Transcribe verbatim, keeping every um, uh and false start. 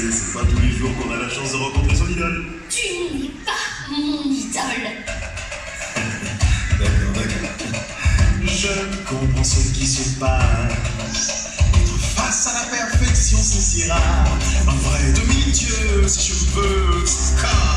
sais, c'est pas tous les jours qu'on a la chance de rencontrer son idole. Tu n'es pas mon idole. D'accord, d'accord. Je comprends ce qui se passe. Être face à la perfection, c'est si rare. Un vrai demi-dieu, ses cheveux, ses corps.